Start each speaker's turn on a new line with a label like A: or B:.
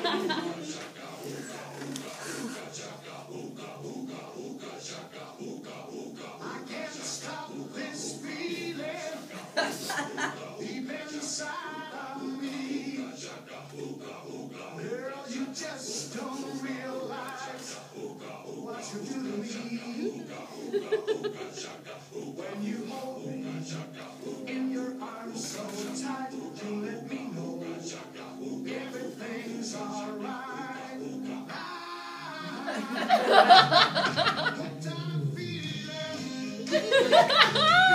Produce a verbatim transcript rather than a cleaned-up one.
A: can't stop this feeling deep inside of me. Girl, you just don't realize what you do to me. When you hold me in your arms so tight, you let me know everything's alright. I'm feeling